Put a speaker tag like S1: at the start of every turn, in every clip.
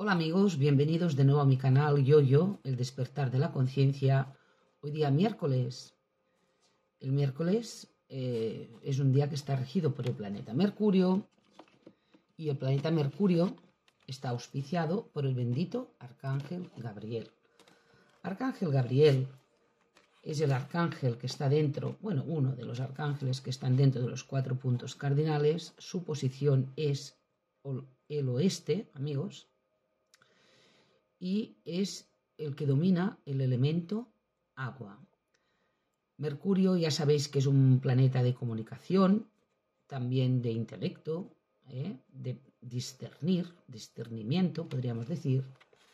S1: Hola amigos, bienvenidos de nuevo a mi canal Yo-Yo, el despertar de la conciencia. Hoy día miércoles. El miércoles es un día que está regido por el planeta Mercurio y el planeta Mercurio está auspiciado por el bendito Arcángel Gabriel. Arcángel Gabriel es el arcángel que está dentro, bueno, uno de los arcángeles que están dentro de los 4 puntos cardinales. Su posición es el oeste, amigos, y es el que domina el elemento agua. Mercurio ya sabéis que es un planeta de comunicación, también de intelecto, de discernimiento, podríamos decir.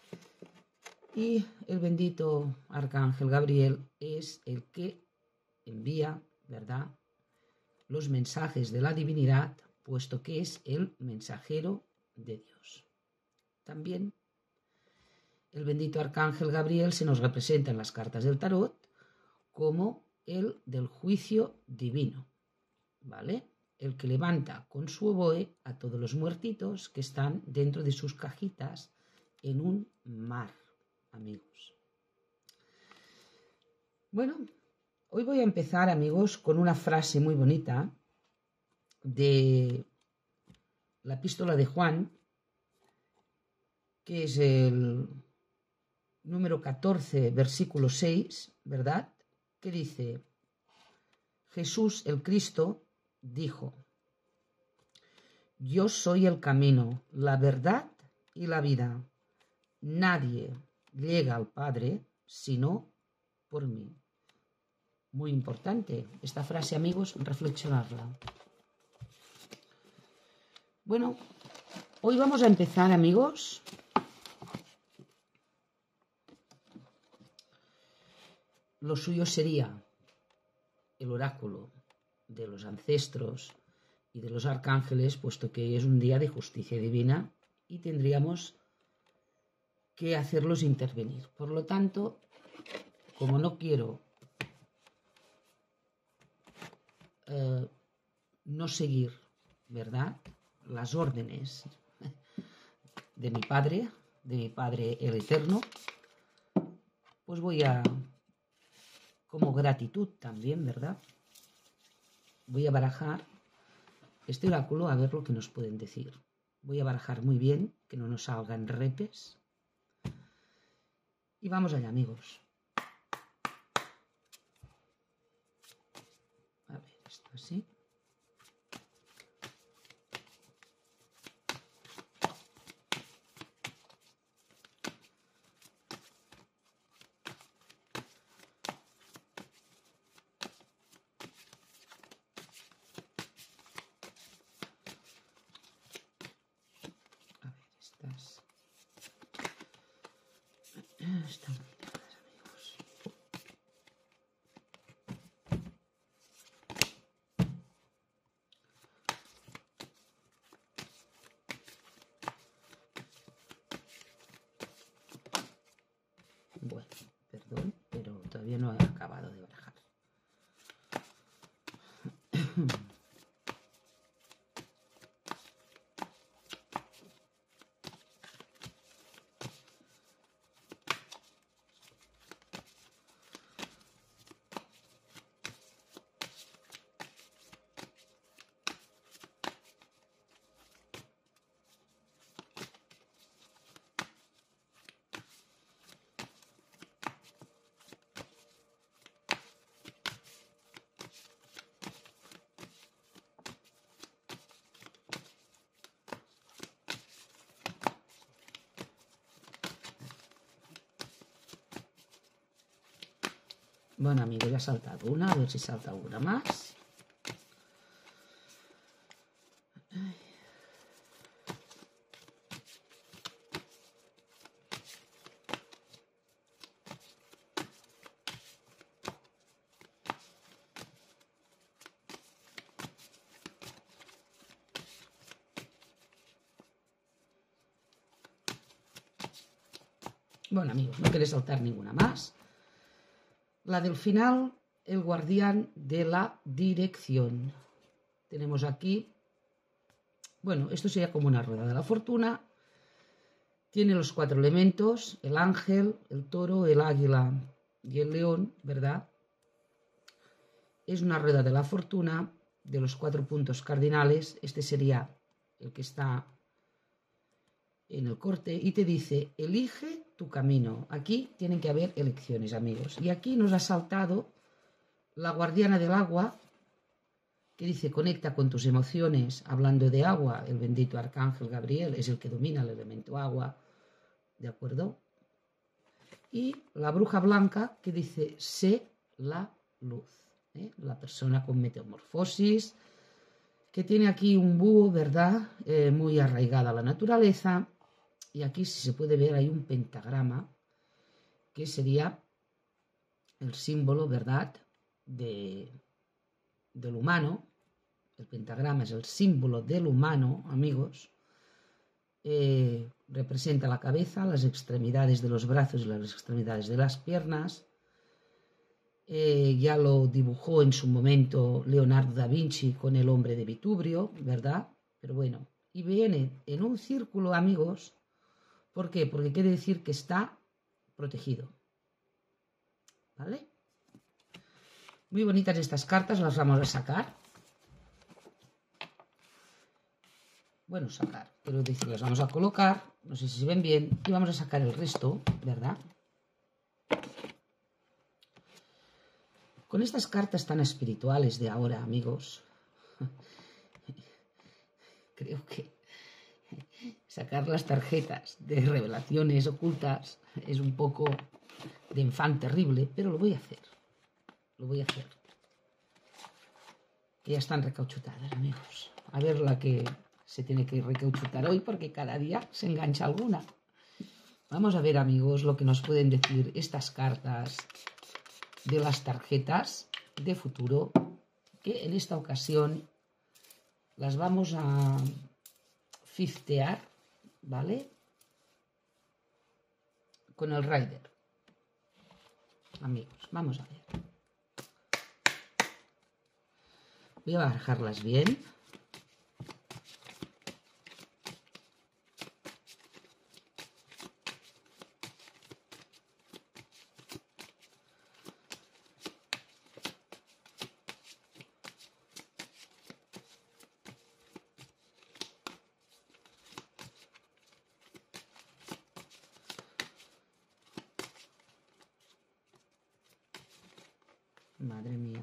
S1: Y el bendito Arcángel Gabriel es el que envía, ¿verdad?, los mensajes de la divinidad, puesto que es el mensajero de Dios. También el bendito Arcángel Gabriel se nos representa en las cartas del tarot como el del juicio divino, ¿vale? El que levanta con su oboe a todos los muertitos que están dentro de sus cajitas en un mar, amigos. Bueno, hoy voy a empezar, amigos, con una frase muy bonita de la epístola de Juan, que es el número 14, versículo 6, ¿verdad? Que dice: Jesús el Cristo dijo: yo soy el camino, la verdad y la vida. Nadie llega al Padre sino por mí. Muy importante esta frase, amigos, reflexionarla. Bueno, hoy vamos a empezar, amigos, lo suyo sería el oráculo de los ancestros y de los arcángeles, puesto que es un día de justicia divina y tendríamos que hacerlos intervenir. Por lo tanto, como no quiero no seguir, ¿verdad?, las órdenes de mi Padre el Eterno, pues voy a, como gratitud también, ¿verdad?, voy a barajar este oráculo a ver lo que nos pueden decir. Voy a barajar muy bien, que no nos salgan repes. Y vamos allá, amigos. A ver, esto así. Están bonitas, amigos. Bueno, perdón, pero todavía no he acabado de barajar. Bueno, amigos, ya ha saltado una, a ver si salta alguna más. Bueno, amigos, no quiere saltar ninguna más. La del final, el guardián de la dirección. Tenemos aquí, bueno, esto sería como una rueda de la fortuna. Tiene los 4 elementos, el ángel, el toro, el águila y el león, ¿verdad? Es una rueda de la fortuna de los 4 puntos cardinales. Este sería el que está en el corte y te dice, elige tu camino. Aquí tienen que haber elecciones, amigos. Y aquí nos ha saltado la guardiana del agua, que dice, conecta con tus emociones. Hablando de agua, el bendito arcángel Gabriel es el que domina el elemento agua, ¿de acuerdo? Y la bruja blanca, que dice, sé la luz. La persona con metamorfosis, que tiene aquí un búho, ¿verdad? Muy arraigada a la naturaleza. Y aquí, si se puede ver, hay un pentagrama, que sería el símbolo, ¿verdad?, del humano. El pentagrama es el símbolo del humano, amigos. Representa la cabeza, las extremidades de los brazos y las extremidades de las piernas. Ya lo dibujó en su momento Leonardo da Vinci con el hombre de Vitubrio, ¿verdad? Pero bueno, y viene en un círculo, amigos. ¿Por qué? Porque quiere decir que está protegido. ¿Vale? Muy bonitas estas cartas, las vamos a sacar. Bueno, sacar, quiero decir, las vamos a colocar, no sé si se ven bien, y vamos a sacar el resto, ¿verdad? Con estas cartas tan espirituales de ahora, amigos, creo que sacar las tarjetas de revelaciones ocultas es un poco de infante terrible, pero lo voy a hacer. Lo voy a hacer. Que ya están recauchutadas, amigos. A ver la que se tiene que recauchutar hoy, porque cada día se engancha alguna. Vamos a ver, amigos, lo que nos pueden decir estas cartas de las tarjetas de futuro, que en esta ocasión las vamos a fiftear, ¿vale? Con el Rider. Amigos, vamos a ver. Voy a barajarlas bien. Madre mía.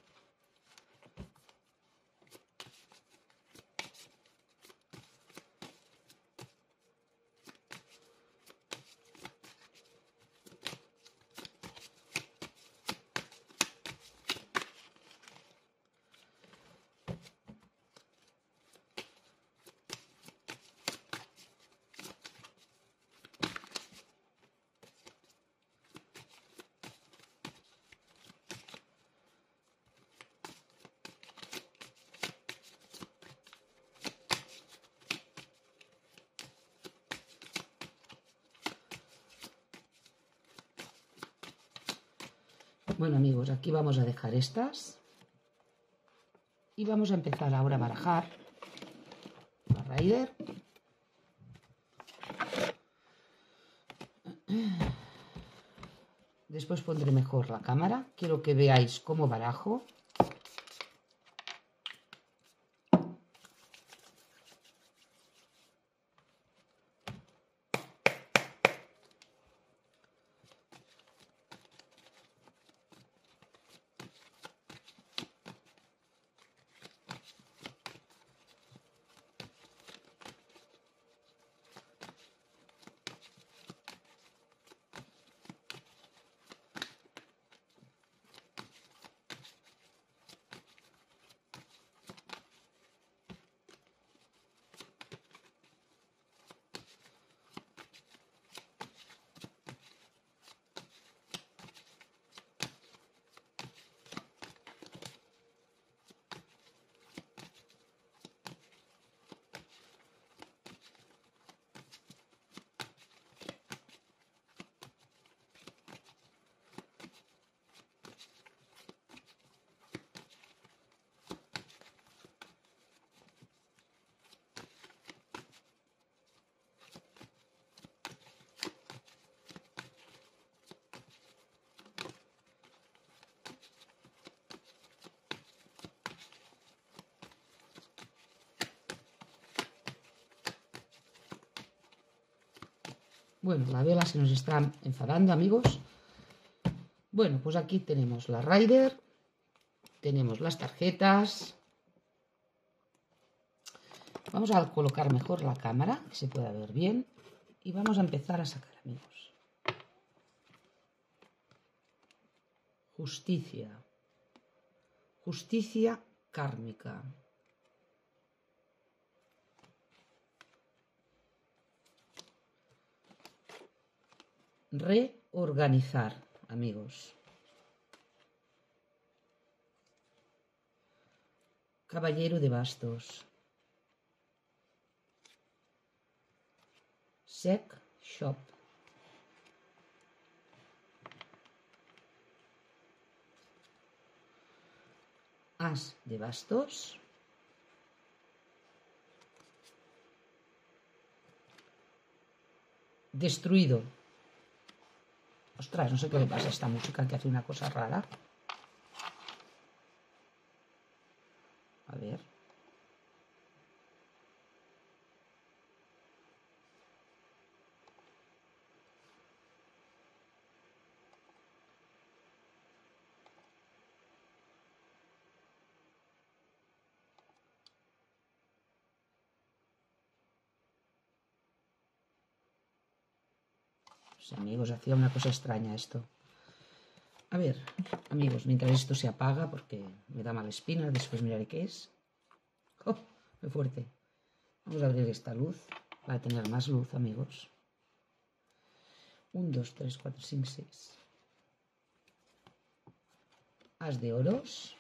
S1: Bueno, amigos, aquí vamos a dejar estas y vamos a empezar ahora a barajar la Rider. Después pondré mejor la cámara. Quiero que veáis cómo barajo. Bueno, la vela se nos está enfadando, amigos. Bueno, pues aquí tenemos la Rider, tenemos las tarjetas. Vamos a colocar mejor la cámara, que se pueda ver bien. Y vamos a empezar a sacar, amigos. Justicia. Justicia kármica. Reorganizar, amigos. Caballero de bastos. Sex shop. As de bastos. Destruido. Ostras, no sé qué le pasa a esta música que hace una cosa rara. A ver. Pues, amigos, hacía una cosa extraña esto. A ver, amigos, mientras esto se apaga, porque me da mala espina, después miraré qué es. ¡Oh! Muy fuerte. Vamos a abrir esta luz para tener más luz, amigos. 1, 2, 3, 4, 5, 6. As de oros.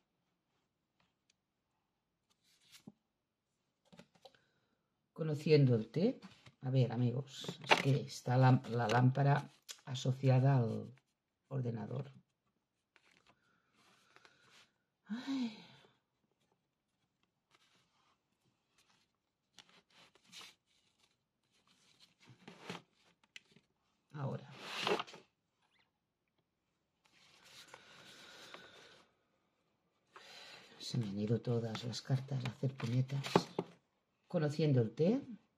S1: Conociendo el té. A ver, amigos, es que está la lámpara asociada al ordenador. Ay. Ahora. Se me han ido todas las cartas a hacer puñetas. Conociendo el té.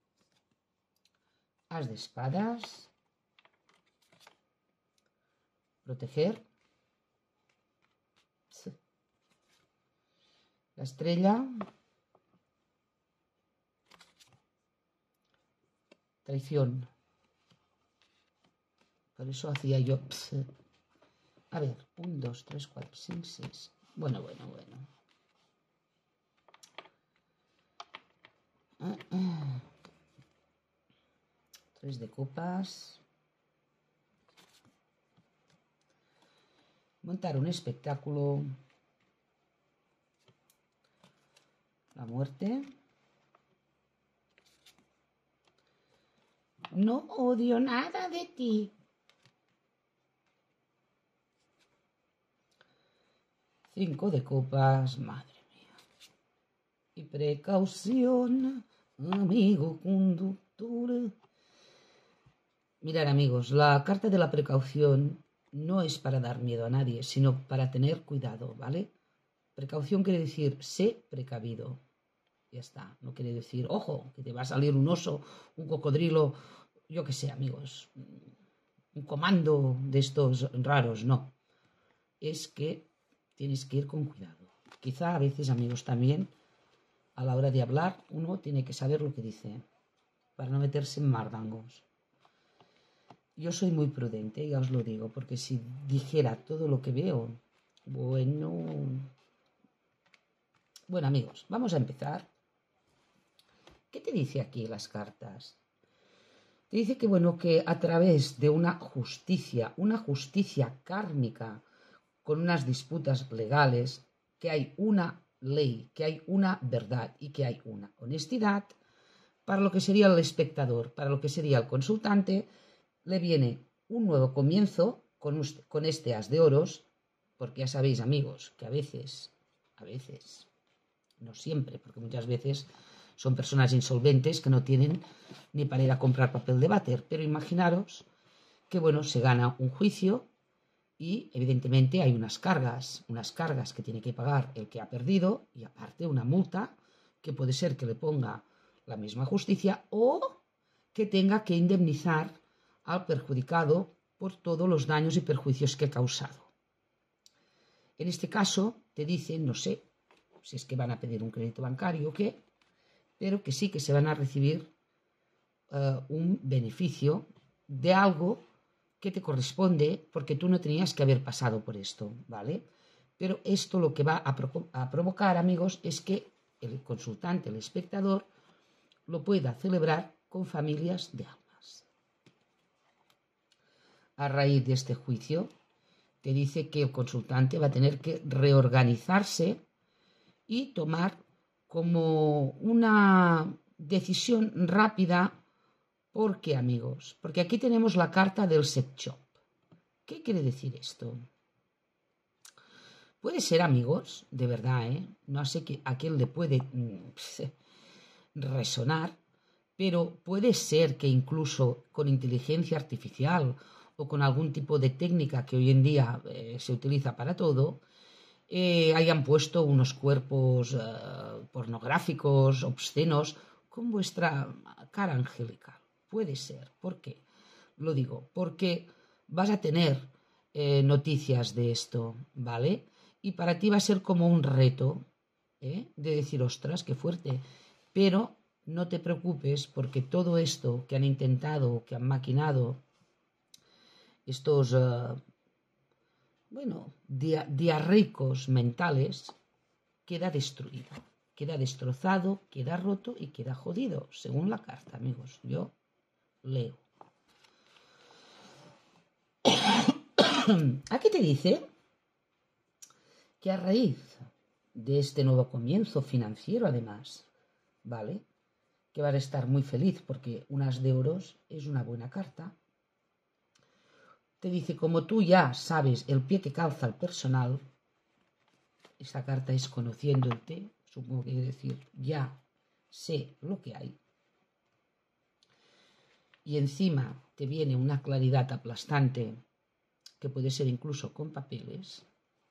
S1: As de espadas. Proteger. La estrella. Traición. Por eso hacía yo... A ver, 1, 2, 3, 4, 5, 6. Bueno. 3 de copas. Montar un espectáculo. La muerte. No odio nada de ti. 5 de copas, madre mía. Y precaución, amigo conductor. Mirad, amigos, la carta de la precaución no es para dar miedo a nadie, sino para tener cuidado, ¿vale? Precaución quiere decir, sé precavido. Ya está, no quiere decir, ojo, que te va a salir un oso, un cocodrilo, yo qué sé, amigos, un comando de estos raros, no. Es que tienes que ir con cuidado. Quizá a veces, amigos, también, a la hora de hablar, uno tiene que saber lo que dice, para no meterse en mardangos. Yo soy muy prudente, ya os lo digo, porque si dijera todo lo que veo, bueno... Bueno, amigos, vamos a empezar. ¿Qué te dice aquí las cartas? Te dice que, bueno, que a través de una justicia kármica, con unas disputas legales, que hay una ley, que hay una verdad y que hay una honestidad, para lo que sería el espectador, para lo que sería el consultante, le viene un nuevo comienzo con este as de oros, porque ya sabéis, amigos, que a veces, no siempre, porque muchas veces son personas insolventes que no tienen ni para ir a comprar papel de váter, pero imaginaros que, bueno, se gana un juicio y evidentemente hay unas cargas que tiene que pagar el que ha perdido y aparte una multa que puede ser que le ponga la misma justicia o que tenga que indemnizar al perjudicado por todos los daños y perjuicios que ha causado. En este caso te dicen, no sé, si es que van a pedir un crédito bancario o qué, pero que sí que se van a recibir un beneficio de algo que te corresponde porque tú no tenías que haber pasado por esto, ¿vale? Pero esto lo que va a provocar, amigos, es que el consultante, el espectador, lo pueda celebrar con familias de almas. A raíz de este juicio, te dice que el consultante va a tener que reorganizarse y tomar como una decisión rápida. ¿Por qué, amigos? Porque aquí tenemos la carta del sex shop. ¿Qué quiere decir esto? Puede ser, amigos, de verdad, no sé a quién le puede resonar, pero puede ser que incluso con inteligencia artificial o con algún tipo de técnica que hoy en día se utiliza para todo, hayan puesto unos cuerpos pornográficos, obscenos, con vuestra cara angelical. Puede ser. ¿Por qué? Lo digo, porque vas a tener noticias de esto, ¿vale? Y para ti va a ser como un reto, de decir, ostras, qué fuerte. Pero no te preocupes porque todo esto que han intentado, que han maquinado, estos, diarreicos mentales, queda destruido, queda destrozado, queda roto y queda jodido, según la carta, amigos. Yo leo. Aquí te dice que a raíz de este nuevo comienzo financiero, además, ¿vale? Que vas a estar muy feliz porque un as de oros es una buena carta. Te dice, como tú ya sabes el pie que calza el personal, esta carta es conociéndote, supongo que quiere decir, ya sé lo que hay. Y encima te viene una claridad aplastante, que puede ser incluso con papeles.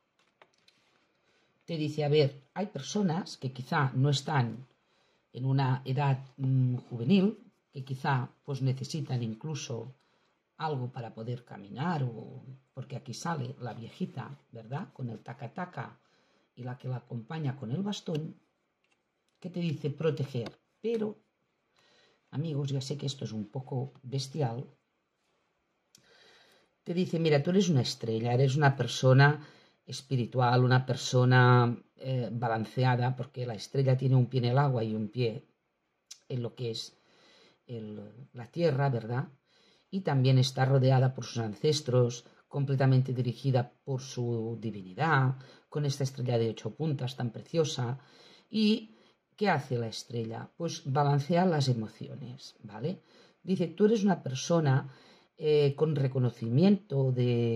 S1: Te dice, a ver, hay personas que quizá no están en una edad juvenil, que quizá pues necesitan incluso algo para poder caminar, o porque aquí sale la viejita, ¿verdad? Con el taca-taca y la que la acompaña con el bastón, que te dice proteger. Pero, amigos, ya sé que esto es un poco bestial, te dice, mira, tú eres una estrella, eres una persona espiritual, una persona balanceada, porque la estrella tiene un pie en el agua y un pie en lo que es la tierra, ¿verdad? Y también está rodeada por sus ancestros, completamente dirigida por su divinidad, con esta estrella de 8 puntas tan preciosa. ¿Y qué hace la estrella? Pues balancea las emociones, ¿vale? Dice, tú eres una persona con reconocimiento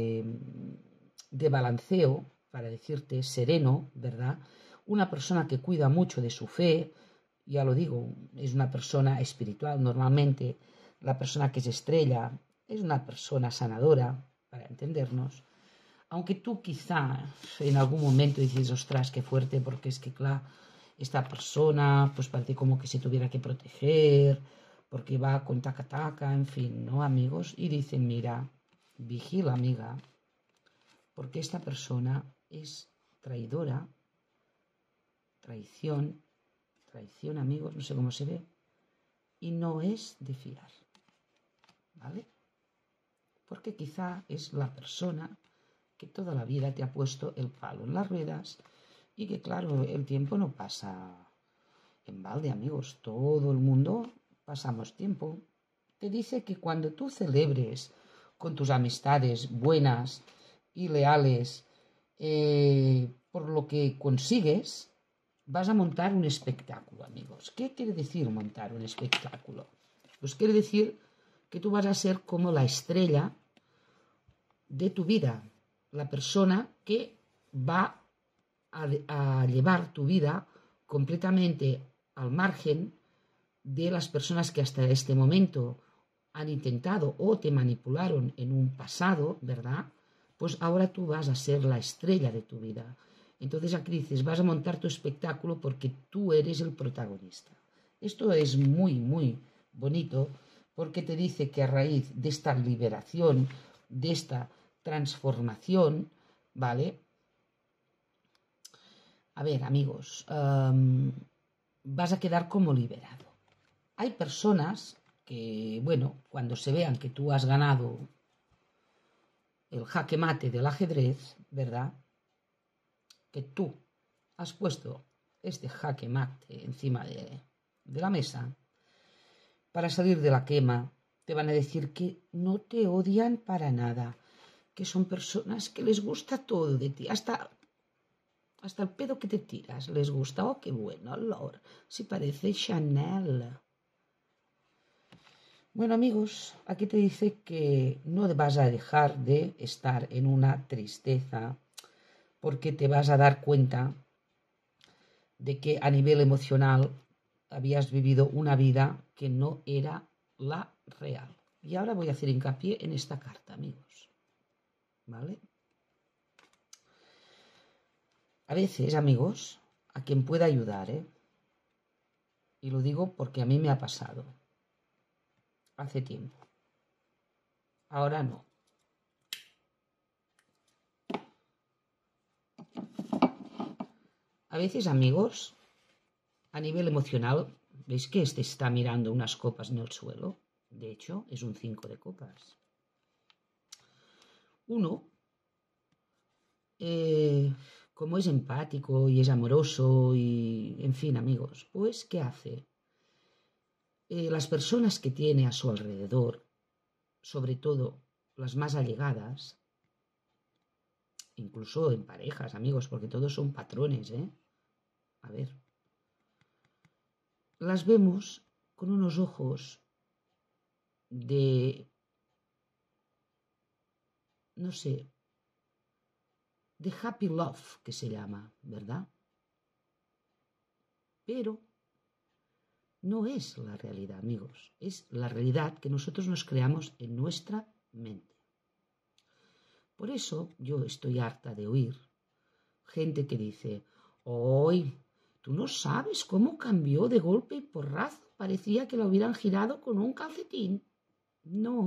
S1: de balanceo, para decirte sereno, ¿verdad? Una persona que cuida mucho de su fe, ya lo digo, es una persona espiritual. Normalmente la persona que es estrella es una persona sanadora, para entendernos. Aunque tú quizá en algún momento dices, ostras, qué fuerte, porque es que, claro, esta persona pues parece como que se tuviera que proteger, porque va con taca-taca, en fin, ¿no, amigos? Y dicen, mira, vigila, amiga, porque esta persona es traidora, traición, amigos, no sé cómo se ve, y no es de fiar, ¿vale? Porque quizá es la persona que toda la vida te ha puesto el palo en las ruedas y que, claro, el tiempo no pasa en balde, amigos. Todo el mundo pasamos tiempo. Te dice que cuando tú celebres con tus amistades buenas y leales por lo que consigues, vas a montar un espectáculo, amigos. ¿Qué quiere decir montar un espectáculo? Pues quiere decir que tú vas a ser como la estrella de tu vida, la persona que va a llevar tu vida completamente al margen de las personas que hasta este momento han intentado o te manipularon en un pasado, ¿verdad? Pues ahora tú vas a ser la estrella de tu vida. Entonces aquí dices, vas a montar tu espectáculo porque tú eres el protagonista. Esto es muy, muy bonito porque te dice que a raíz de esta liberación, de esta transformación, ¿vale? A ver, amigos, vas a quedar como liberado. Hay personas que, bueno, cuando se vean que tú has ganado el jaque mate del ajedrez, ¿verdad? Que tú has puesto este jaque mate encima de la mesa, para salir de la quema, te van a decir que no te odian para nada, que son personas que les gusta todo de ti, hasta el pedo que te tiras les gusta. Oh, qué bueno olor, si parece Chanel. Bueno, amigos, aquí te dice que no vas a dejar de estar en una tristeza, porque te vas a dar cuenta de que a nivel emocional habías vivido una vida que no era la real. Y ahora voy a hacer hincapié en esta carta, amigos. ¿Vale? A veces, amigos, a quien pueda ayudar, y lo digo porque a mí me ha pasado hace tiempo. Ahora no. A veces, amigos, a nivel emocional, ¿veis que este está mirando unas copas en el suelo? De hecho, es un 5 de copas. Uno, como es empático y es amoroso y, en fin, amigos, pues, ¿qué hace? Las personas que tiene a su alrededor, sobre todo las más allegadas, incluso en parejas, amigos, porque todos son patrones, A ver, las vemos con unos ojos de, no sé, de happy love, que se llama, ¿verdad? Pero no es la realidad, amigos, es la realidad que nosotros nos creamos en nuestra mente. Por eso yo estoy harta de oír gente que dice: ¡ay! Tú no sabes cómo cambió de golpe y porrazo, parecía que lo hubieran girado con un calcetín. No,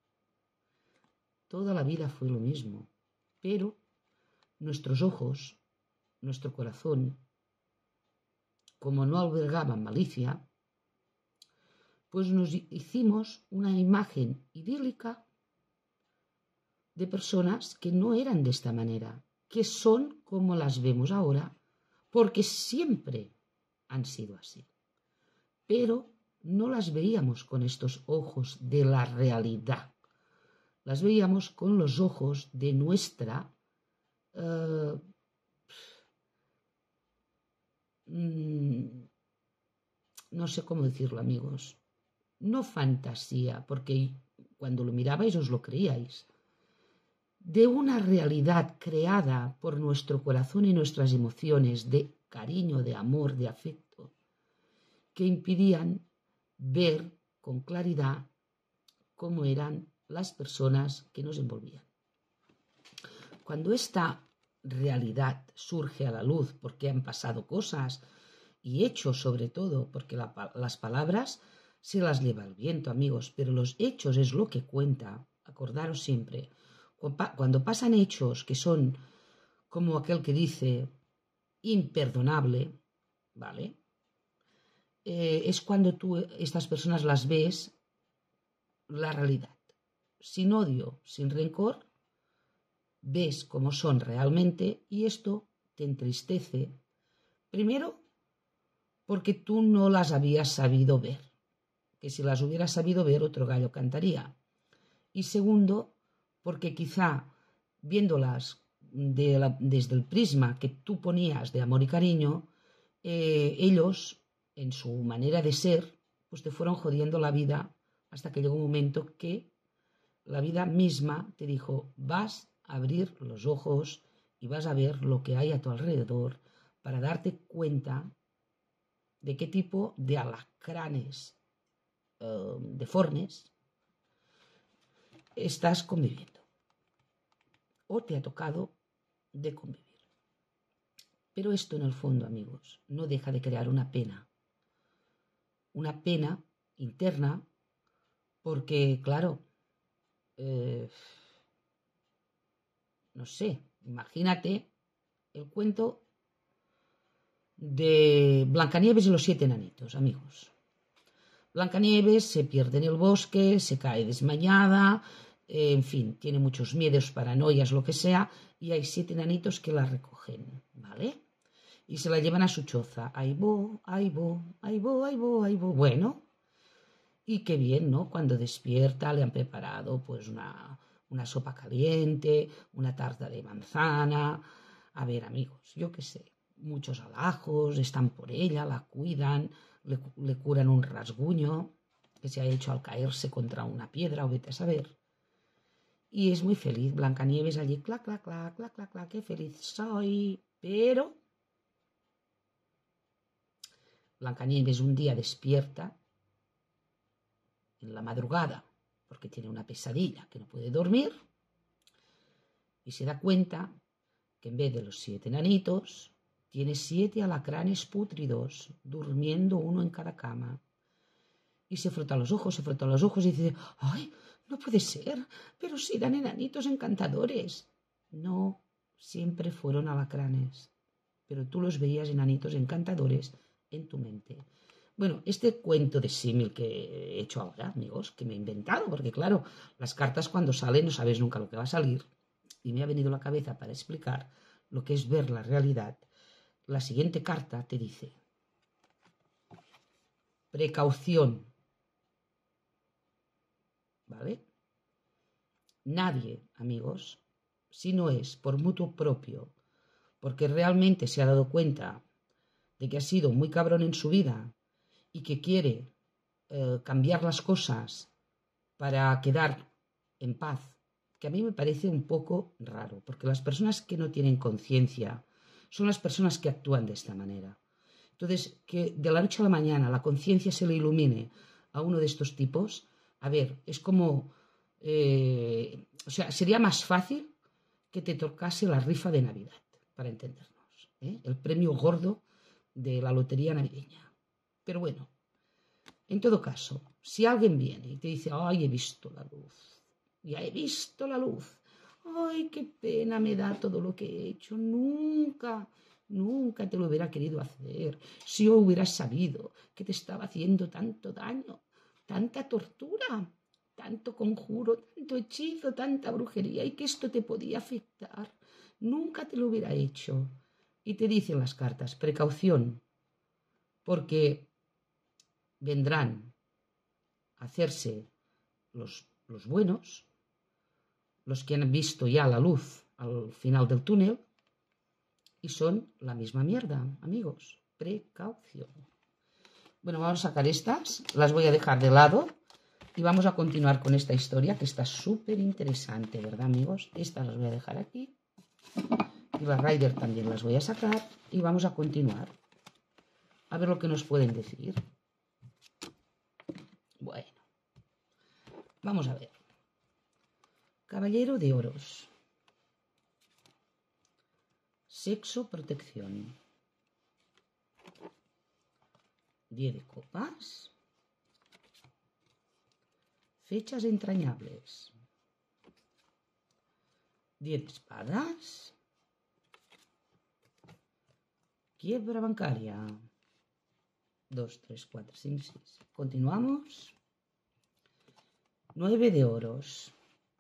S1: toda la vida fue lo mismo, pero nuestros ojos, nuestro corazón, como no albergaban malicia, pues nos hicimos una imagen idílica de personas que no eran de esta manera, que son como las vemos ahora, porque siempre han sido así. Pero no las veíamos con estos ojos de la realidad, las veíamos con los ojos de nuestra no sé cómo decirlo, amigos, no fantasía, porque cuando lo mirabais os lo creíais, de una realidad creada por nuestro corazón y nuestras emociones de cariño, de amor, de afecto, que impidían ver con claridad cómo eran las personas que nos envolvían. Cuando esta realidad surge a la luz, porque han pasado cosas y hechos sobre todo, porque las palabras se las lleva el viento, amigos, pero los hechos es lo que cuenta. Acordaros siempre, cuando pasan hechos que son como aquel que dice imperdonable, ¿vale? Es cuando tú estas personas las ves la realidad, sin odio, sin rencor, ves cómo son realmente y esto te entristece. Primero, porque tú no las habías sabido ver, que si las hubieras sabido ver otro gallo cantaría. Y segundo, porque quizá viéndolas desde el prisma que tú ponías de amor y cariño, ellos, en su manera de ser, pues te fueron jodiendo la vida hasta que llegó un momento que la vida misma te dijo: vas a abrir los ojos y vas a ver lo que hay a tu alrededor para darte cuenta de qué tipo de alacranes deformes estás conviviendo o te ha tocado de convivir. Pero esto, en el fondo, amigos, no deja de crear una pena interna, Porque, claro, no sé, imagínate el cuento de Blancanieves y los 7 enanitos, amigos. Blancanieves se pierde en el bosque, se cae desmayada, en fin, tiene muchos miedos, paranoias, lo que sea, y hay 7 enanitos que la recogen, ¿vale? Y se la llevan a su choza. Ahí voy, ahí voy, ahí voy, ahí voy, ahí voy. Bueno, y qué bien, ¿no? Cuando despierta le han preparado pues una sopa caliente, una tarta de manzana. A ver, amigos, yo qué sé, muchos alajos, están por ella, la cuidan, le curan un rasguño que se ha hecho al caerse contra una piedra o vete a saber. Y es muy feliz, Blancanieves allí, clac, clac, clac, clac, clac, clac, qué feliz soy. Pero Blancanieves un día despierta en la madrugada porque tiene una pesadilla que no puede dormir y se da cuenta que en vez de los 7 enanitos tiene 7 alacranes pútridos durmiendo uno en cada cama. Y se frota los ojos y dice, ¡ay, no puede ser! Pero si eran enanitos encantadores. No, siempre fueron alacranes, pero tú los veías enanitos encantadores en tu mente. Bueno, este cuento de símil que he hecho ahora, amigos, que me he inventado, porque claro, las cartas cuando salen no sabes nunca lo que va a salir, y me ha venido a la cabeza para explicar lo que es ver la realidad. La siguiente carta te dice, precaución, ¿vale? Nadie, amigos, si no es por mutuo propio, porque realmente se ha dado cuenta de que ha sido muy cabrón en su vida y que quiere cambiar las cosas para quedar en paz, que a mí me parece un poco raro, porque las personas que no tienen conciencia son las personas que actúan de esta manera. Entonces, que de la noche a la mañana la conciencia se le ilumine a uno de estos tipos, a ver, es como, o sea, sería más fácil que te tocase la rifa de Navidad, para entendernos, ¿eh? El premio gordo de la lotería navideña. Pero bueno, en todo caso, si alguien viene y te dice, ay, he visto la luz, ya he visto la luz, ay, qué pena me da todo lo que he hecho, nunca te lo hubiera querido hacer, si yo hubiera sabido que te estaba haciendo tanto daño, tanta tortura, tanto conjuro, tanto hechizo, tanta brujería y que esto te podía afectar, nunca te lo hubiera hecho. Y te dicen las cartas, precaución, porque vendrán a hacerse los buenos, los que han visto ya la luz al final del túnel, y son la misma mierda, amigos. Precaución. Bueno, vamos a sacar estas, las voy a dejar de lado y vamos a continuar con esta historia que está súper interesante, ¿verdad, amigos? Estas las voy a dejar aquí y las Rider también las voy a sacar y vamos a continuar a ver lo que nos pueden decir. Bueno, vamos a ver. Caballero de Oros. Sexo, protección. 10 de copas. Fechas entrañables. 10 de espadas. Quiebra bancaria. 2, 3, 4, 5, 6. Continuamos. 9 de oros.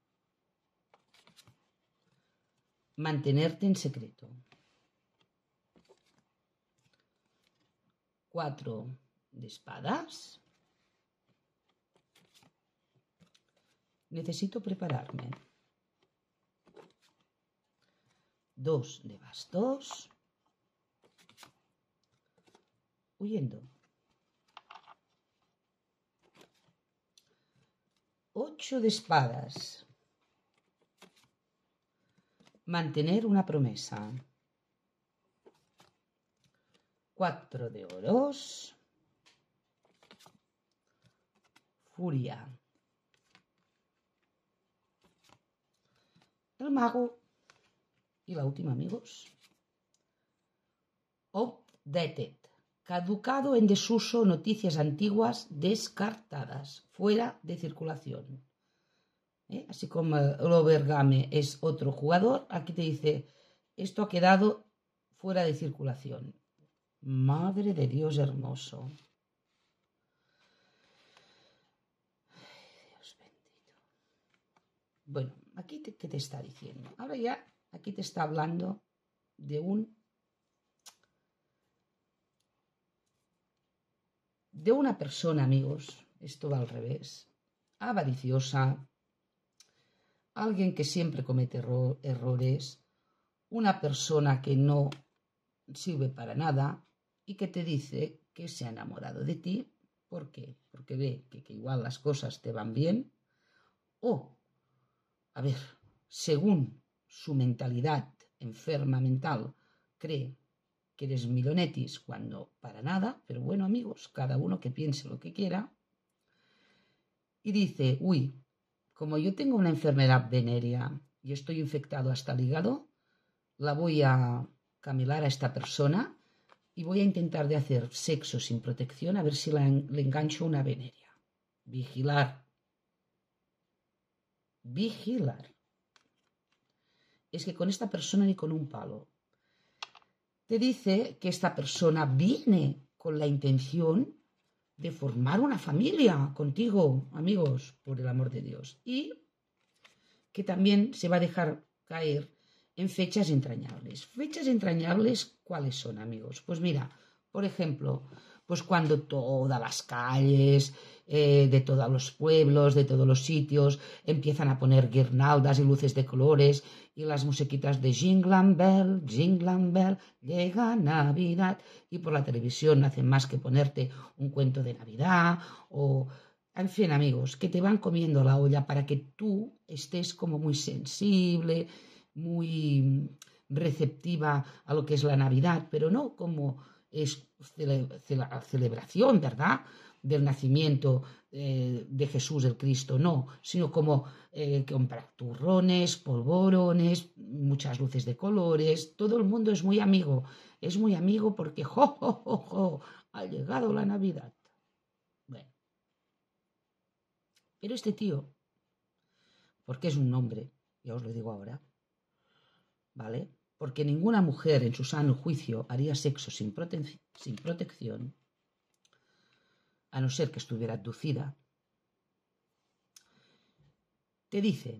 S1: Mantenerte en secreto. 4 de espadas. Necesito prepararme. 2 de bastos. Huyendo. 8 de espadas. Mantener una promesa. 4 de oros. Furia. El mago. Y la última, amigos. Outdated. caducado, en desuso, noticias antiguas descartadas, fuera de circulación. Así como el Overgame es otro jugador, aquí te dice, esto ha quedado fuera de circulación. Madre de Dios hermoso. Ay, Dios bendito. Bueno, aquí ¿qué te está diciendo? Ahora ya, aquí te está hablando de una persona, amigos, esto va al revés, avariciosa, alguien que siempre comete errores, una persona que no sirve para nada y que te dice que se ha enamorado de ti. ¿Por qué? Porque ve que igual las cosas te van bien o, a ver, según su mentalidad enferma mental, cree que eres milonetis cuando para nada, pero bueno, amigos, cada uno que piense lo que quiera. Y dice, uy, como yo tengo una enfermedad venérea y estoy infectado hasta el hígado, la voy a camilar a esta persona y voy a intentar de hacer sexo sin protección a ver si le engancho una venérea. Vigilar. Vigilar. Es que con esta persona ni con un palo. Te dice que esta persona viene con la intención de formar una familia contigo, amigos, por el amor de Dios. Y que también se va a dejar caer en fechas entrañables. Fechas entrañables, ¿cuáles son, amigos? Pues mira, por ejemplo, pues cuando todas las calles de todos los pueblos, de todos los sitios, empiezan a poner guirnaldas y luces de colores y las musiquitas de Jingle Bell, llega Navidad, y por la televisión no hacen más que ponerte un cuento de Navidad o... En fin, amigos, que te van comiendo la olla para que tú estés como muy sensible, muy receptiva a lo que es la Navidad, pero no como es celebración, ¿verdad?, del nacimiento de Jesús el Cristo, no, sino como comprar turrones, polvorones, muchas luces de colores. Todo el mundo es muy amigo porque ¡jo, jo, jo, jo! Ha llegado la Navidad. Bueno, pero este tío, porque es un hombre, ya os lo digo ahora, ¿vale? Porque ninguna mujer en su sano juicio haría sexo sin protección, a no ser que estuviera abducida. Te dice,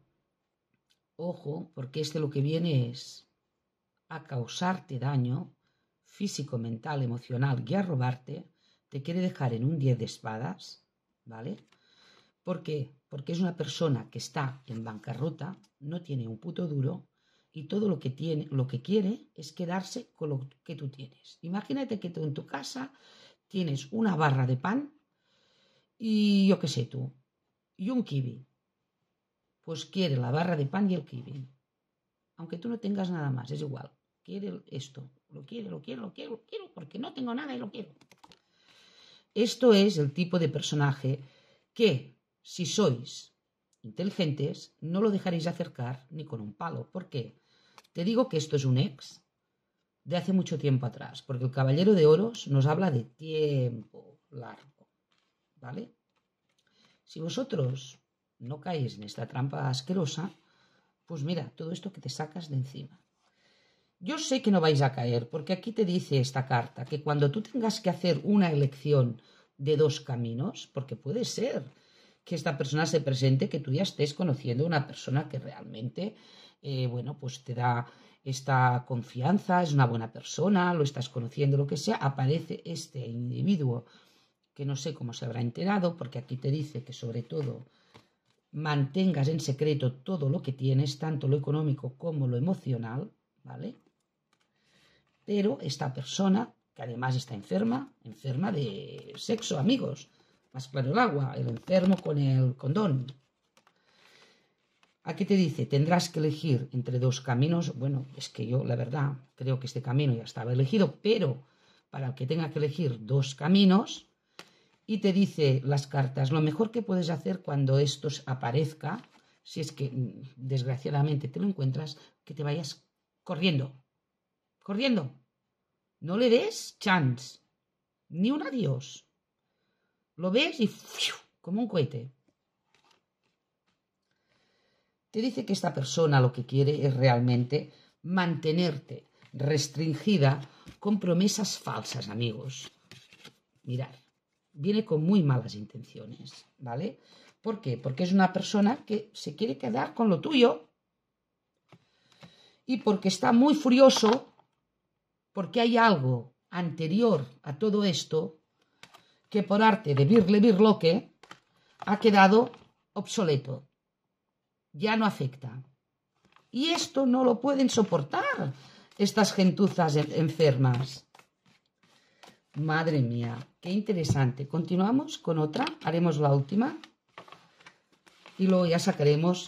S1: ojo, porque lo que viene es a causarte daño físico, mental, emocional y a robarte. Te quiere dejar en un 10 de espadas, ¿vale? ¿Por qué? Porque es una persona que está en bancarrota, no tiene un puto duro y todo lo que quiere es quedarse con lo que tú tienes. Imagínate que tú en tu casa tienes una barra de pan y yo qué sé tú, y un kiwi. Pues quiere la barra de pan y el kiwi. Aunque tú no tengas nada más, es igual. Quiere esto, lo quiero, porque no tengo nada y lo quiero. Esto es el tipo de personaje que, si sois inteligentes, no lo dejaréis acercar ni con un palo. ¿Por qué? Te digo que esto es un ex de hace mucho tiempo atrás, porque el Caballero de Oros nos habla de tiempo largo, ¿vale? Si vosotros no caéis en esta trampa asquerosa, pues mira, todo esto que te sacas de encima. Yo sé que no vais a caer, porque aquí te dice esta carta que cuando tú tengas que hacer una elección de dos caminos, porque puede ser que esta persona se presente, que tú ya estés conociendo a una persona que realmente, bueno, pues te da esta confianza, es una buena persona, lo estás conociendo, lo que sea, aparece este individuo que no sé cómo se habrá enterado, porque aquí te dice que sobre todo mantengas en secreto todo lo que tienes, tanto lo económico como lo emocional, ¿vale? Pero esta persona, que además está enferma de sexo, amigos, más claro el agua, el enfermo con el condón. Aquí te dice, tendrás que elegir entre dos caminos. Bueno, es que yo, la verdad, creo que este camino ya estaba elegido, pero para el que tenga que elegir dos caminos, y te dice las cartas, lo mejor que puedes hacer cuando esto aparezca, si es que desgraciadamente te lo encuentras, que te vayas corriendo. No le des chance. ni un adiós. Lo ves y ¡fiu!, como un cohete. Te dice que esta persona lo que quiere es realmente mantenerte restringida con promesas falsas, amigos. Mirad, viene con muy malas intenciones, ¿vale? ¿Por qué? Porque es una persona que se quiere quedar con lo tuyo y porque está muy furioso, porque hay algo anterior a todo esto que por arte de birloque ha quedado obsoleto. Ya no afecta. Y esto no lo pueden soportar estas gentuzas enfermas. Madre mía, qué interesante. Continuamos con otra, haremos la última y luego ya sacaremos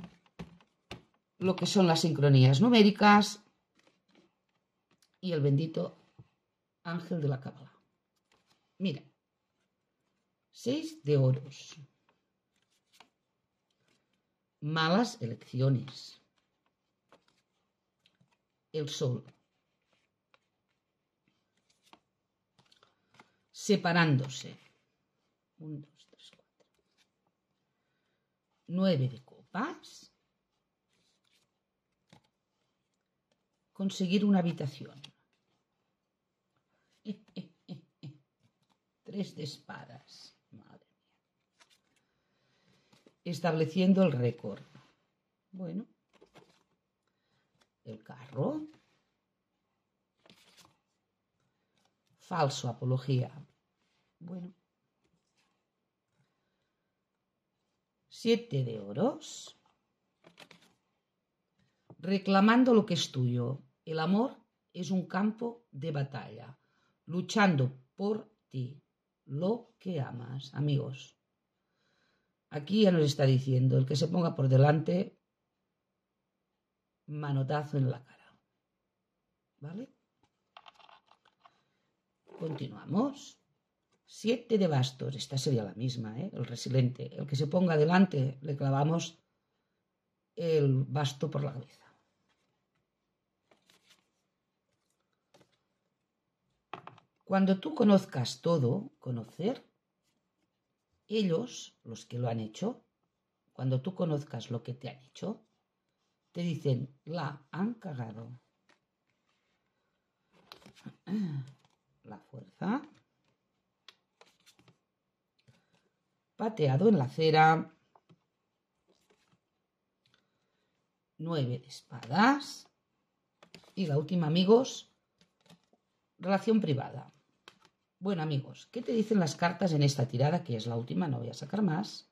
S1: lo que son las sincronías numéricas y el bendito ángel de la cábala. Mira, 6 de oros. Malas elecciones. El sol. Separándose. 1, 2, 3, 4. 9 de copas. Conseguir una habitación. 3 de espadas. Madre mía. Estableciendo el récord. Bueno. El carro. Falso, apología. Bueno. 7 de oros. Reclamando lo que es tuyo. El amor es un campo de batalla. Luchando por ti. Lo que amas, amigos. Aquí ya nos está diciendo, el que se ponga por delante, manotazo en la cara. ¿Vale? Continuamos. 7 de bastos. Esta sería la misma, ¿eh? El resiliente. El que se ponga delante, le clavamos el basto por la cabeza. Cuando tú conozcas todo, conocer, ellos, los que lo han hecho, cuando tú conozcas lo que te han hecho, te dicen, la han cagado. La fuerza. Pateado en la acera. 9 de espadas. Y la última, amigos, relación privada. Bueno, amigos, ¿qué te dicen las cartas en esta tirada? Que es la última, no voy a sacar más.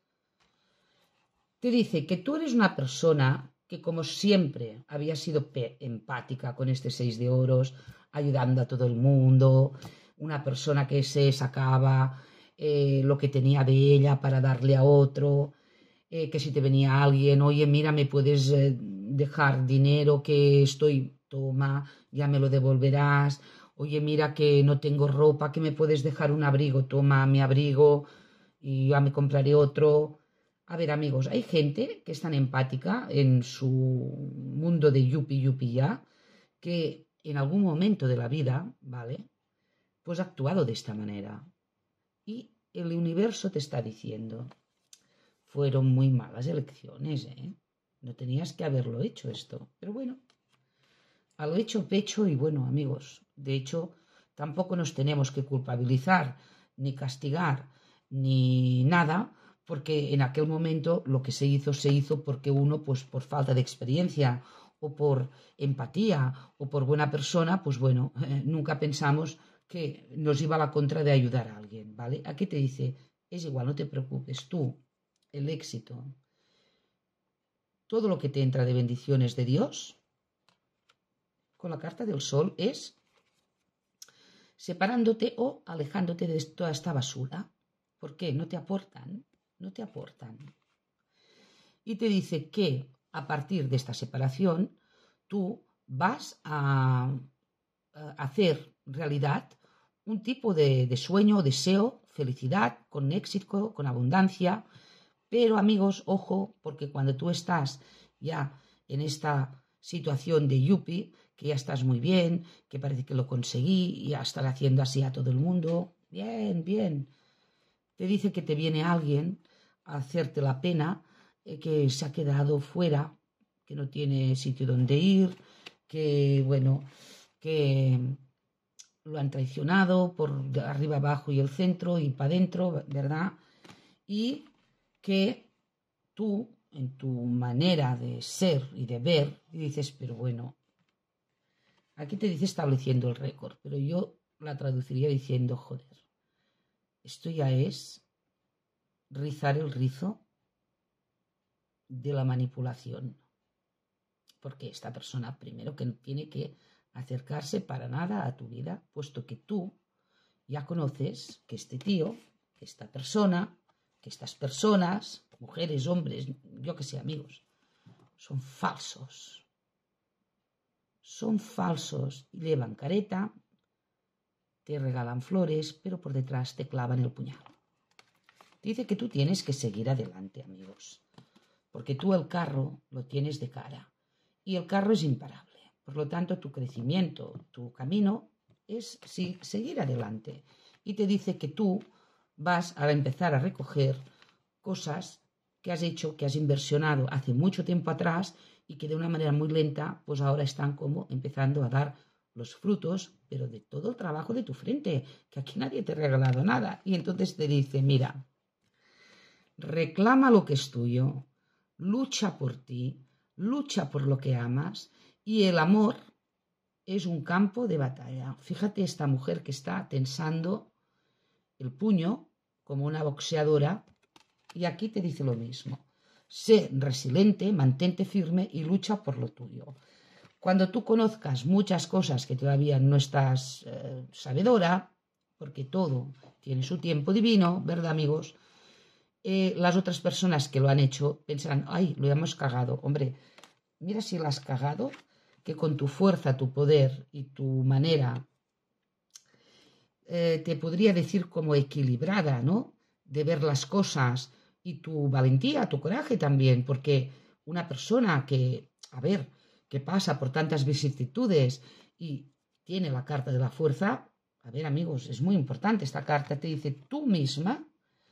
S1: Te dice que tú eres una persona que, como siempre, había sido empática con este 6 de oros, ayudando a todo el mundo, una persona que se sacaba lo que tenía de ella para darle a otro, que si te venía alguien, oye, mira, me puedes dejar dinero que estoy, toma, ya me lo devolverás. Oye, mira que no tengo ropa, que me puedes dejar un abrigo, toma mi abrigo y ya me compraré otro. A ver, amigos, hay gente que es tan empática en su mundo de yupi ya, que en algún momento de la vida, ¿vale? Pues ha actuado de esta manera. Y el universo te está diciendo, fueron muy malas elecciones, ¿eh? No tenías que haberlo hecho esto. Pero bueno, a lo hecho pecho y bueno, amigos, de hecho, tampoco nos tenemos que culpabilizar, ni castigar, ni nada, porque en aquel momento lo que se hizo porque uno, pues por falta de experiencia o por empatía o por buena persona, pues bueno, nunca pensamos que nos iba a la contra de ayudar a alguien, ¿vale? Aquí te dice, es igual, no te preocupes, tú, el éxito, todo lo que te entra de bendiciones de Dios, con la carta del sol es separándote o alejándote de toda esta basura. ¿Por qué? No te aportan, no te aportan. Y te dice que a partir de esta separación tú vas a hacer realidad un tipo de sueño, deseo, felicidad, con éxito, con abundancia. Pero amigos, ojo, porque cuando tú estás ya en esta situación de yuppie, que ya estás muy bien, que parece que lo conseguí y ya estar haciendo así a todo el mundo, bien, bien. Te dice que te viene alguien a hacerte la pena, que se ha quedado fuera, que no tiene sitio donde ir, que, bueno, que lo han traicionado por de arriba abajo y el centro y para adentro, ¿verdad? Y que tú, en tu manera de ser y de ver, dices, pero bueno, aquí te dice estableciendo el récord, pero yo la traduciría diciendo, joder, esto ya es rizar el rizo de la manipulación, porque esta persona primero que no tiene que acercarse para nada a tu vida, puesto que tú ya conoces que este tío, que esta persona, que estas personas, mujeres, hombres, yo que sé, amigos, son falsos. Son falsos y llevan careta, te regalan flores, pero por detrás te clavan el puñal. Dice que tú tienes que seguir adelante, amigos, porque tú el carro lo tienes de cara y el carro es imparable. Por lo tanto, tu crecimiento, tu camino es seguir adelante. Y te dice que tú vas a empezar a recoger cosas que has hecho, que has inversionado hace mucho tiempo atrás y que de una manera muy lenta, pues ahora están como empezando a dar los frutos, pero de todo el trabajo de tu frente, que aquí nadie te ha regalado nada. Y entonces te dice, mira, reclama lo que es tuyo, lucha por ti, lucha por lo que amas, y el amor es un campo de batalla. Fíjate esta mujer que está tensando el puño como una boxeadora, y aquí te dice lo mismo. Sé resiliente, mantente firme y lucha por lo tuyo. Cuando tú conozcas muchas cosas que todavía no estás sabedora, porque todo tiene su tiempo divino, ¿verdad, amigos? Las otras personas que lo han hecho pensarán, ay, lo hemos cagado. Hombre, mira si lo has cagado, que con tu fuerza, tu poder y tu manera, te podría decir como equilibrada, ¿no? De ver las cosas y tu valentía, tu coraje también, porque una persona que, a ver, que pasa por tantas vicisitudes y tiene la carta de la fuerza, a ver, amigos, es muy importante. Esta carta te dice, tú misma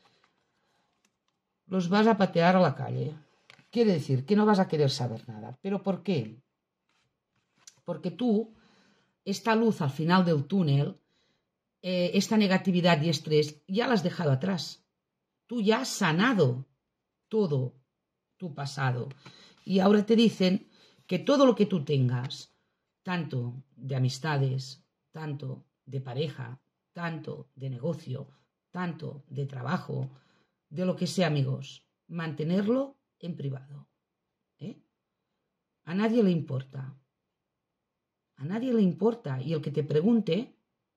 S1: los vas a patear a la calle. Quiere decir que no vas a querer saber nada. ¿Pero por qué? Porque tú, esta luz al final del túnel, esta negatividad y estrés, ya la has dejado atrás. Tú ya has sanado todo tu pasado. Y ahora te dicen que todo lo que tú tengas, tanto de amistades, tanto de pareja, tanto de negocio, tanto de trabajo, de lo que sea, amigos, mantenerlo en privado. ¿Eh? A nadie le importa. A nadie le importa. Y el que te pregunte,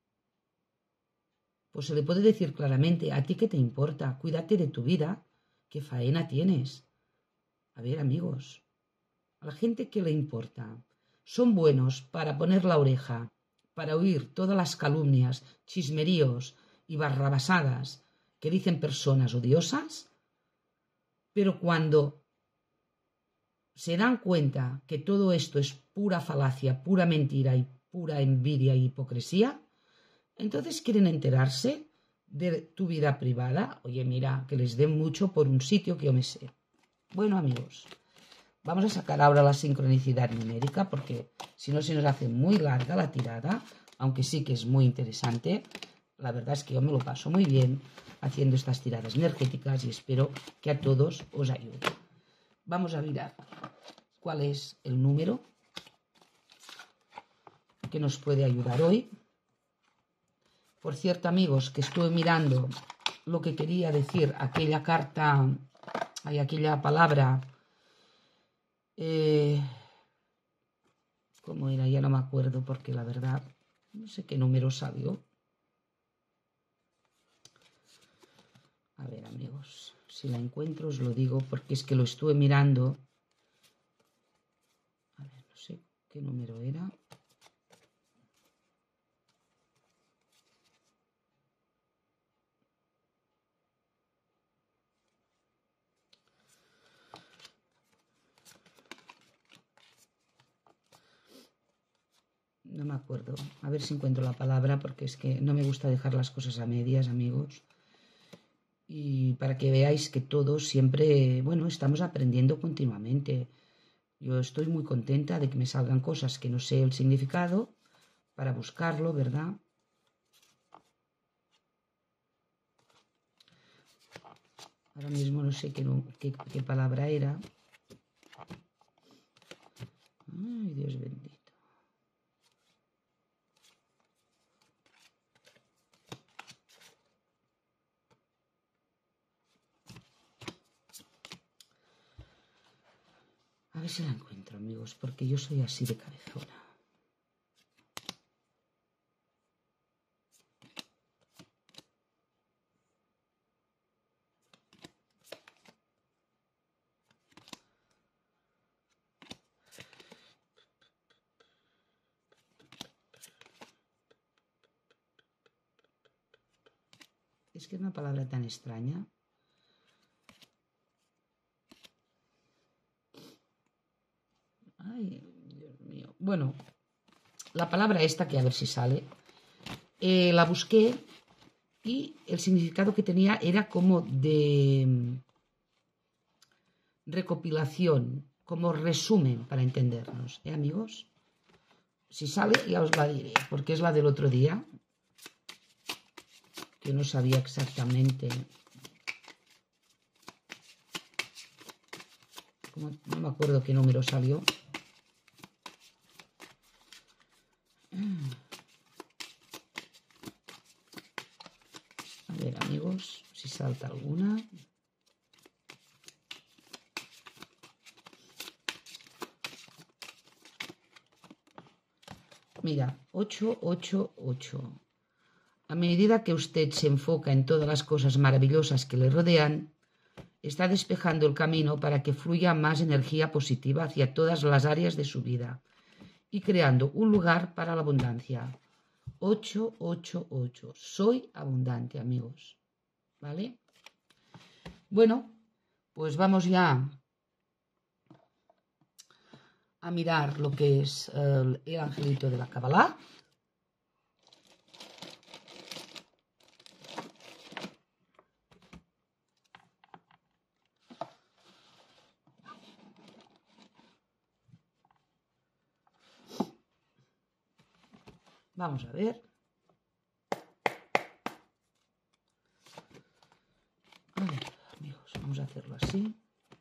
S1: pues se le puede decir claramente, ¿a ti qué te importa? Cuídate de tu vida, ¿qué faena tienes? A ver, amigos, a la gente que le importa, son buenos para poner la oreja, para oír todas las calumnias, chismeríos y barrabasadas que dicen personas odiosas, pero cuando se dan cuenta que todo esto es pura falacia, pura mentira y pura envidia y hipocresía, entonces quieren enterarse de tu vida privada. Oye, mira, que les den mucho por un sitio que yo me sé. Bueno, amigos, vamos a sacar ahora la sincronicidad numérica porque si no se nos hace muy larga la tirada, aunque sí que es muy interesante. La verdad es que yo me lo paso muy bien haciendo estas tiradas energéticas y espero que a todos os ayude. Vamos a mirar cuál es el número que nos puede ayudar hoy. Por cierto, amigos, que estuve mirando lo que quería decir aquella carta, aquella palabra, ¿cómo era? Ya no me acuerdo porque la verdad no sé qué número salió. A ver, amigos, si la encuentro os lo digo porque es que lo estuve mirando. A ver, no sé qué número era. no me acuerdo. A ver si encuentro la palabra, porque es que no me gusta dejar las cosas a medias, amigos. Y para que veáis que todos siempre, bueno, estamos aprendiendo continuamente. Yo estoy muy contenta de que me salgan cosas que no sé el significado para buscarlo, ¿verdad? Ahora mismo no sé qué palabra era. Ay, Dios bendito. A ver si la encuentro, amigos, porque yo soy así de cabezona. Es que es una palabra tan extraña. Ay, Dios mío. Bueno, la palabra esta, que a ver si sale, la busqué y el significado que tenía era como de recopilación, como resumen, para entendernos, amigos? Si sale ya os la diré, porque es la del otro día, que no sabía exactamente. No me acuerdo qué número salió. A ver, amigos, si salta alguna. Mira, 888. A medida que usted se enfoca en todas las cosas maravillosas que le rodean, está despejando el camino para que fluya más energía positiva hacia todas las áreas de su vida y creando un lugar para la abundancia. 888. Soy abundante, amigos. ¿Vale? Bueno, pues vamos ya a mirar lo que es el angelito de la Kabbalah. Vamos a ver. A ver, amigos, vamos a hacerlo así.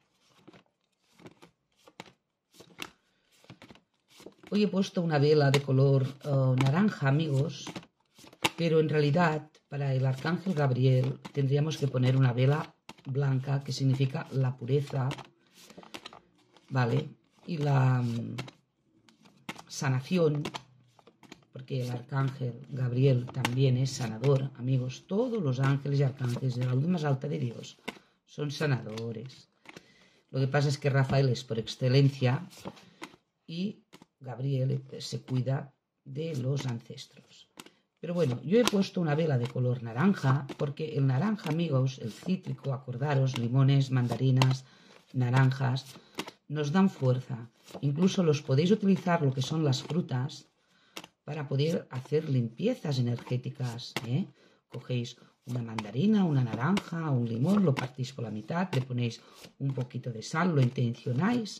S1: Hoy he puesto una vela de color naranja, amigos, pero en realidad para el arcángel Gabriel tendríamos que poner una vela blanca, que significa la pureza, ¿vale? Y la sanación, porque el arcángel Gabriel también es sanador, amigos. Todos los ángeles y arcángeles de la luz más alta de Dios son sanadores. Lo que pasa es que Rafael es por excelencia y Gabriel se cuida de los ancestros. Pero bueno, yo he puesto una vela de color naranja, porque el naranja, amigos, el cítrico, acordaros, limones, mandarinas, naranjas, nos dan fuerza. Incluso los podéis utilizar, lo que son las frutas, para poder hacer limpiezas energéticas. Cogéis una mandarina, una naranja, un limón, lo partís por la mitad, le ponéis un poquito de sal, lo intencionáis,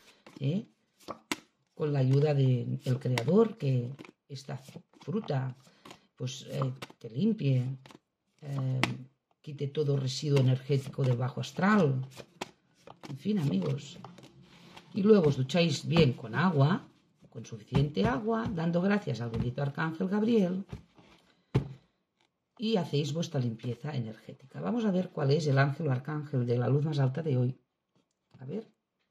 S1: con la ayuda del creador, que esta fruta pues te limpie, quite todo residuo energético del bajo astral, en fin, amigos. Y luego os ducháis bien con agua, con suficiente agua, dando gracias al bendito arcángel Gabriel, y hacéis vuestra limpieza energética. Vamos a ver cuál es el ángel o arcángel de la luz más alta de hoy. A ver.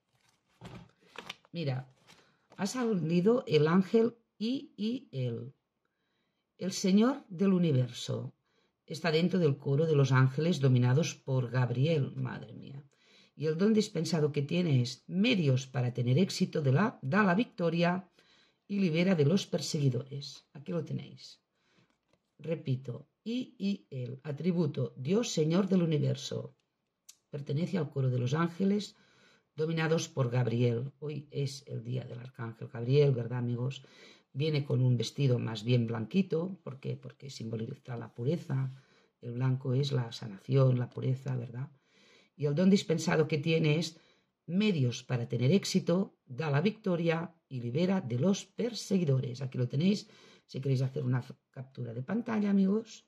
S1: Mira, ha salido el ángel Iliel, el Señor del Universo. Está dentro del coro de los ángeles dominados por Gabriel, madre mía. Y el don dispensado que tiene es medios para tener éxito, da la victoria y libera de los perseguidores. Aquí lo tenéis. Repito, Iliel, atributo, Dios Señor del Universo. Pertenece al coro de los ángeles dominados por Gabriel. Hoy es el día del arcángel Gabriel, ¿verdad, amigos? Viene con un vestido más bien blanquito. ¿Por qué? Porque simboliza la pureza. El blanco es la sanación, la pureza, ¿verdad? Y el don dispensado que tiene es medios para tener éxito, da la victoria y libera de los perseguidores. Aquí lo tenéis, si queréis hacer una captura de pantalla, amigos.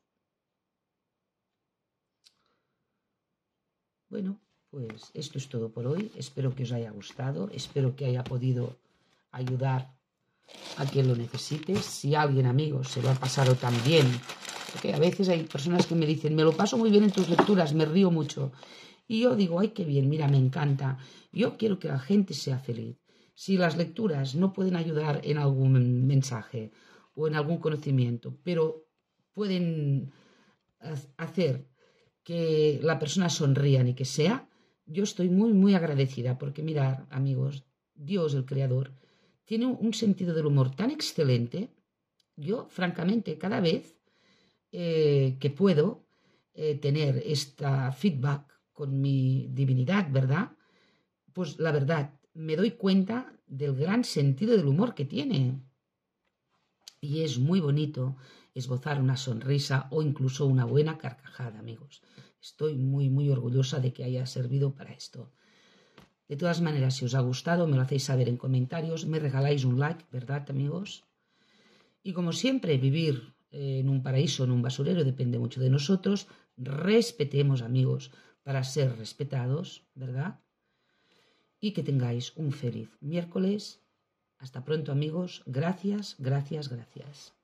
S1: Bueno, pues esto es todo por hoy. Espero que os haya gustado, espero que haya podido ayudar a quien lo necesite. Si alguien, amigos, se lo ha pasado tan bien, porque a veces hay personas que me dicen, me lo paso muy bien en tus lecturas, me río mucho. Y yo digo, ay, qué bien, mira, me encanta. Yo quiero que la gente sea feliz. Si las lecturas no pueden ayudar en algún mensaje o en algún conocimiento, pero pueden hacer que la persona sonría ni que sea, yo estoy muy, muy agradecida, porque mirad, amigos, Dios, el Creador, tiene un sentido del humor tan excelente. Yo, francamente, cada vez que puedo tener esta feedback con mi divinidad, ¿verdad? Pues la verdad, me doy cuenta del gran sentido del humor que tiene. Y es muy bonito esbozar una sonrisa o incluso una buena carcajada, amigos. Estoy muy, muy orgullosa de que haya servido para esto. De todas maneras, si os ha gustado, me lo hacéis saber en comentarios, me regaláis un like, ¿verdad, amigos? Y como siempre, vivir en un paraíso o en un basurero depende mucho de nosotros. Respetemos, amigos, para ser respetados, ¿verdad? Y que tengáis un feliz miércoles. Hasta pronto, amigos. Gracias, gracias, gracias.